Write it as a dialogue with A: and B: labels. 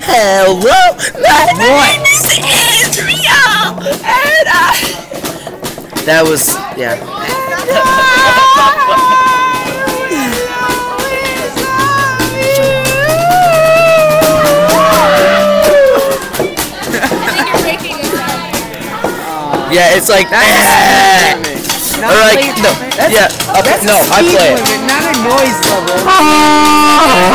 A: Hello, my name is Andrea, and that was, yeah. Yeah, it's like, or like, no, yeah, okay, no, I play it.
B: Not a noise level.